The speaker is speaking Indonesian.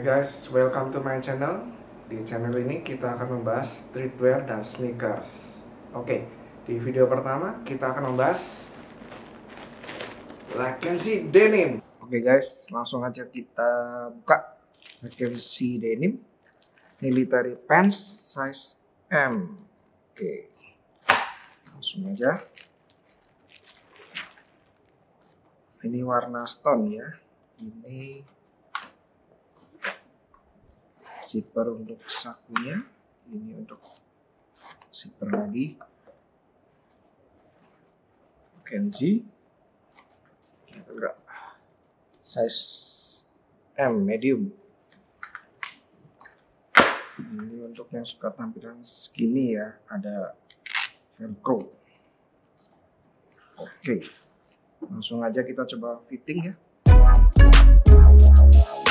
Hai guys, welcome to my channel. Di channel ini kita akan membahas streetwear dan sneakers. Oke, di video pertama kita akan membahas Legacy Denim. Oke guys, langsung aja kita buka Legacy Denim Military Pants size M. Oke, langsung aja. Ini warna stone ya. Ini zipper untuk sakunya, ini untuk zipper lagi, Kenzi, enggak, size M medium. Ini untuk yang suka tampilan skinny ya, ada velcro. Oke, langsung aja kita coba fitting ya.